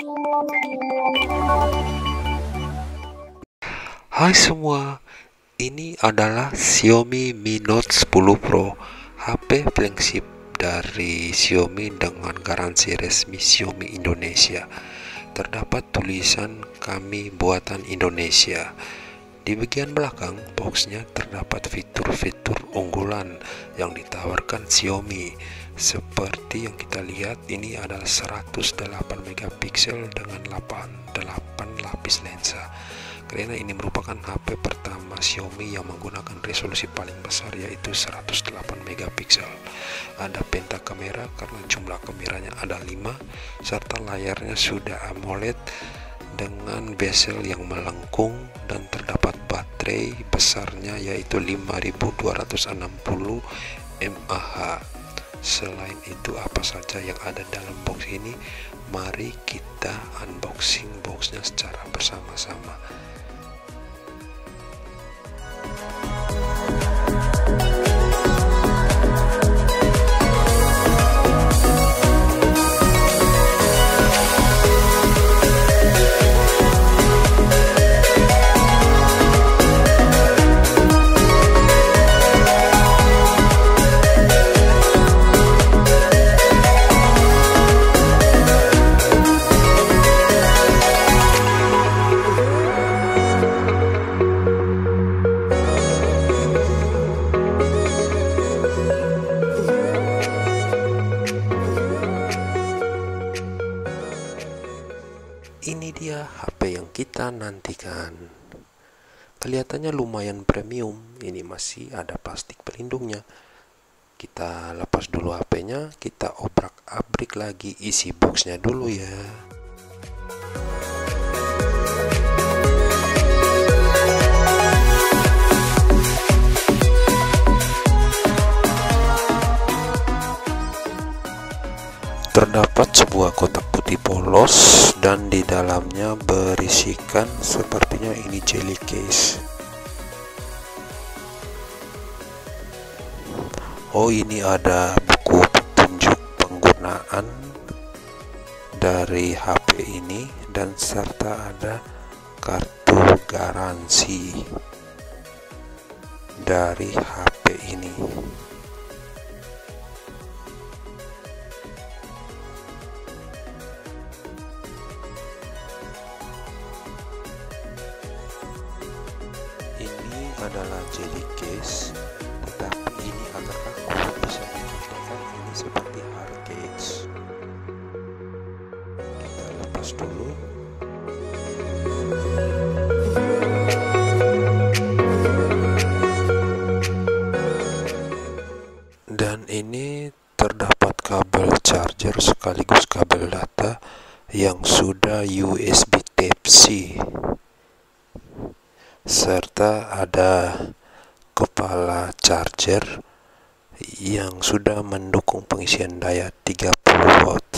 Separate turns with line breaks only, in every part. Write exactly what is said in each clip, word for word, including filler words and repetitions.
Hai semua, ini adalah Xiaomi Mi Note sepuluh Pro, H P flagship dari Xiaomi dengan garansi resmi Xiaomi Indonesia. Terdapat tulisan "Kami buatan Indonesia". Di bagian belakang boxnya terdapat fitur-fitur unggulan yang ditawarkan Xiaomi. Seperti yang kita lihat, ini adalah seratus delapan megapiksel dengan delapan puluh delapan lapis lensa. Karena ini merupakan H P pertama Xiaomi yang menggunakan resolusi paling besar, yaitu seratus delapan megapiksel. Ada penta kamera karena jumlah kameranya ada lima, serta layarnya sudah AMOLED dengan bezel yang melengkung, dan terdapat baterai besarnya yaitu lima ribu dua ratus enam puluh mAh. Selain itu, apa saja yang ada dalam box ini? Mari kita unboxing boxnya secara bersama-sama. Ini dia H P yang kita nantikan. Kelihatannya lumayan premium. Ini masih ada plastik pelindungnya. Kita lepas dulu H P-nya, kita obrak-abrik lagi isi boxnya dulu ya. Terdapat sebuah kotak putih polos dan di dalamnya berisikan sepertinya ini jelly case. Oh, ini ada buku petunjuk penggunaan dari H P ini dan serta ada kartu garansi dari H P ini. Ini adalah jelly case, tetapi ini agak kaku. Bisa dikatakan ini seperti hard case. Kita lepas dulu. Dan ini terdapat kabel charger sekaligus kabel data yang sudah U S B Type-C, serta ada kepala charger yang sudah mendukung pengisian daya tiga puluh watt.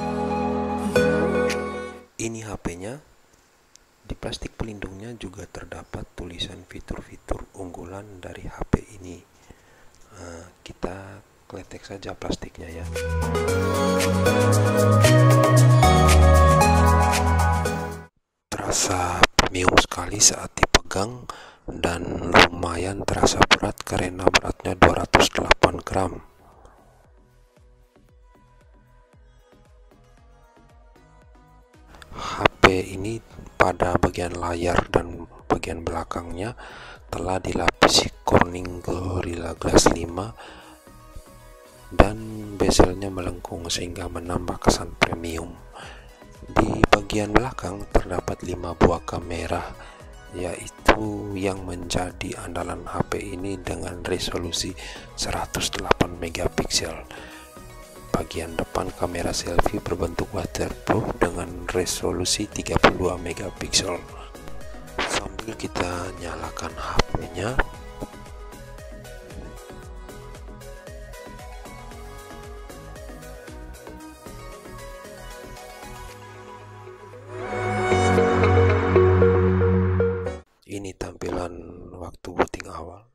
Ini H P-nya. Di plastik pelindungnya juga terdapat tulisan fitur-fitur unggulan dari H P ini. Nah, kita kletek saja plastiknya ya. Terasa premium sekali saat dipegang, dan lumayan terasa berat karena beratnya dua ratus delapan gram. H P ini pada bagian layar dan bagian belakangnya telah dilapisi Corning Gorilla Glass lima dan bezelnya melengkung sehingga menambah kesan premium. Di bagian belakang terdapat lima buah kamera, yaitu yang menjadi andalan H P ini dengan resolusi seratus delapan megapiksel. Bagian depan kamera selfie berbentuk waterproof dengan resolusi tiga puluh dua megapiksel. Sambil kita nyalakan H P-nya, ini tampilan waktu booting awal.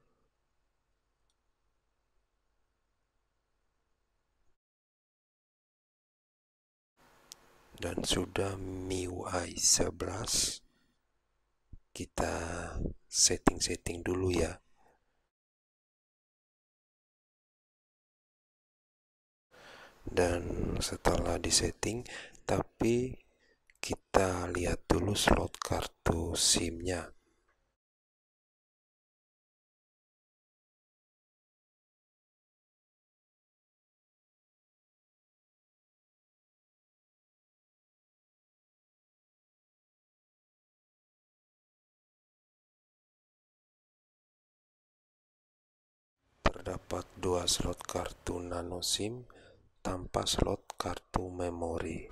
dan sudah M I U I sebelas. Kita setting-setting dulu ya. Dan setelah disetting, tapi kita lihat dulu slot kartu SIM-nya. Terdapat dua slot kartu nano SIM tanpa slot kartu memori.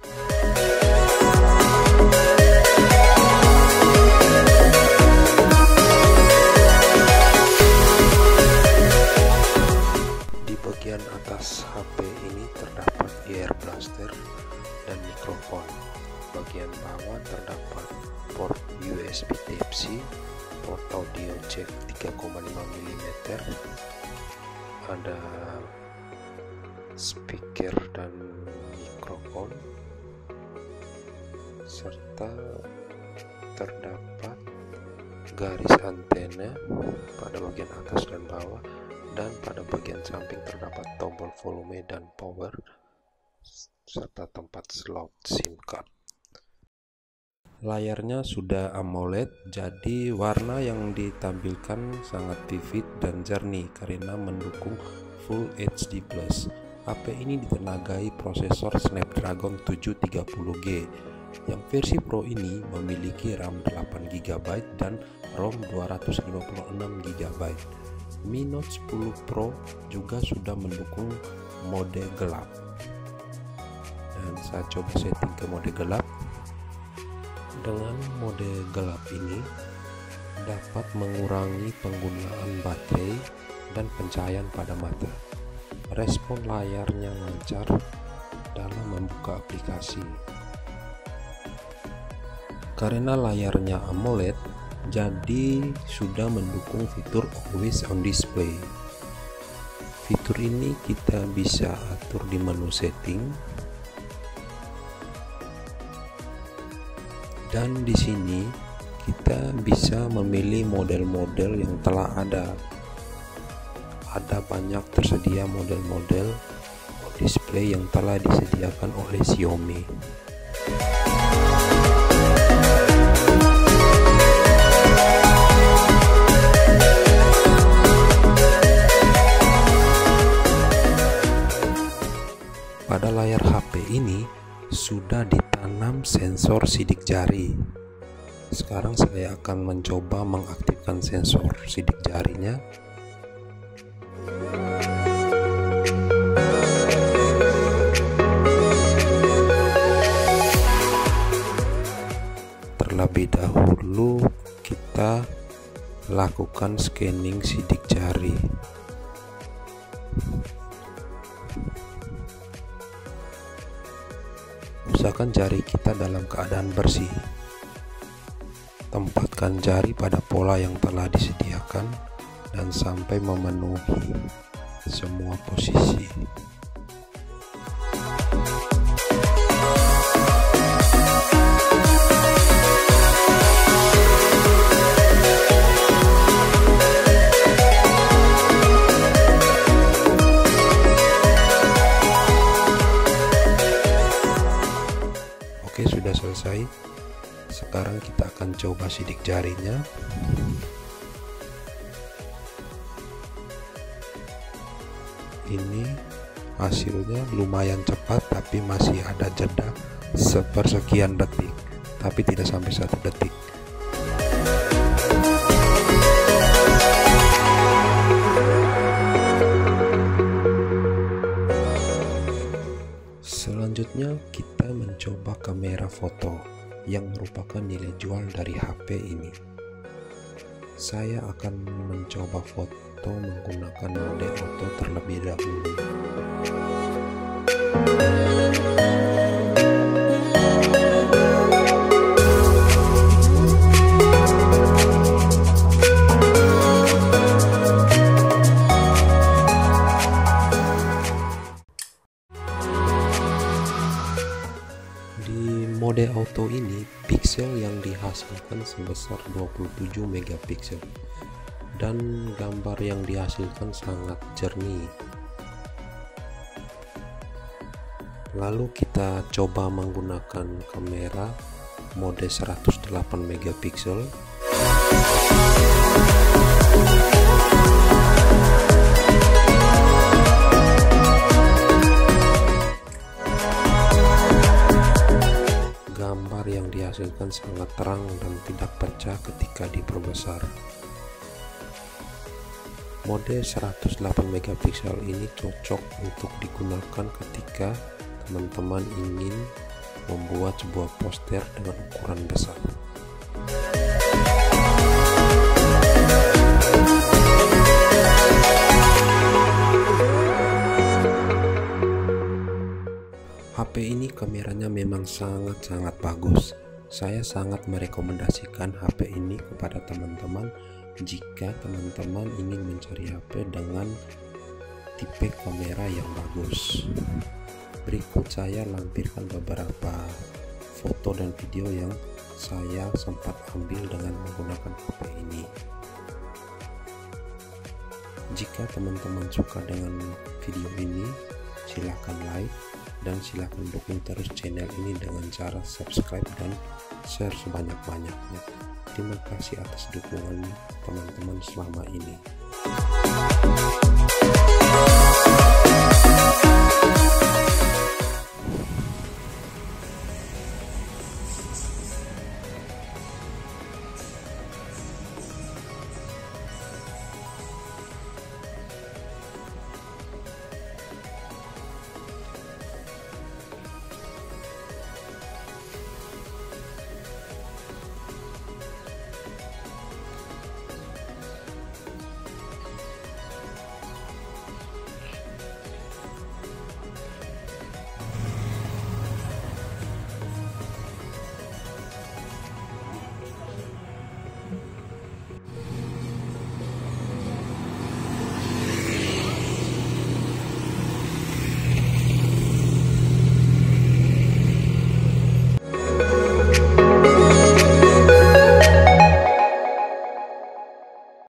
Di bagian atas H P ini terdapat ear blaster dan mikrofon. Bagian bawah terdapat port U S B Type-C, port audio jack tiga koma lima milimeter, ada speaker dan mikrofon, serta terdapat garis antena pada bagian atas dan bawah, dan pada bagian samping terdapat tombol volume dan power serta tempat slot SIM card. Layarnya sudah AMOLED, jadi warna yang ditampilkan sangat vivid dan jernih karena mendukung Full H D plus. H P ini ditenagai prosesor Snapdragon tujuh tiga puluh G. Yang versi Pro ini memiliki RAM delapan giga byte dan ROM dua ratus lima puluh enam giga byte. Mi Note sepuluh Pro juga sudah mendukung mode gelap. Dan saya coba setting ke mode gelap. Dengan mode gelap ini dapat mengurangi penggunaan baterai dan pencahayaan pada mata. Respon layarnya lancar dalam membuka aplikasi. Karena layarnya AMOLED, jadi sudah mendukung fitur Always on Display. Fitur ini kita bisa atur di menu setting. Dan di sini kita bisa memilih model-model yang telah ada. Ada banyak tersedia model-model display yang telah disediakan oleh Xiaomi. Pada layar H P ini sudah ditanam sensor sidik jari. Sekarang saya akan mencoba mengaktifkan sensor sidik jarinya. Terlebih dahulu kita lakukan scanning sidik jari. Usahakan jari kita dalam keadaan bersih. Tempatkan jari pada pola yang telah disediakan dan sampai memenuhi semua posisi. Oke, sudah selesai. Sekarang kita akan coba sidik jarinya. Ini hasilnya lumayan cepat, tapi masih ada jeda sepersekian detik, tapi tidak sampai satu detik. Selanjutnya kita mencoba kamera foto yang merupakan nilai jual dari H P ini. Saya akan mencoba foto menggunakan mode auto terlebih dahulu. Di ini piksel yang dihasilkan sebesar dua puluh tujuh megapiksel dan gambar yang dihasilkan sangat jernih. Lalu kita coba menggunakan kamera mode seratus delapan megapiksel. Gambar yang dihasilkan sangat terang dan tidak pecah ketika diperbesar. Mode seratus delapan megapiksel ini cocok untuk digunakan ketika teman-teman ingin membuat sebuah poster dengan ukuran besar. H P ini kameranya memang sangat-sangat bagus. Saya sangat merekomendasikan H P ini kepada teman-teman jika teman-teman ingin mencari H P dengan tipe kamera yang bagus. Berikut saya lampirkan beberapa foto dan video yang saya sempat ambil dengan menggunakan H P ini. Jika teman-teman suka dengan video ini, silahkan like dan silahkan dukung terus channel ini dengan cara subscribe dan share sebanyak-banyaknya. Terima kasih atas dukungan teman-teman selama ini.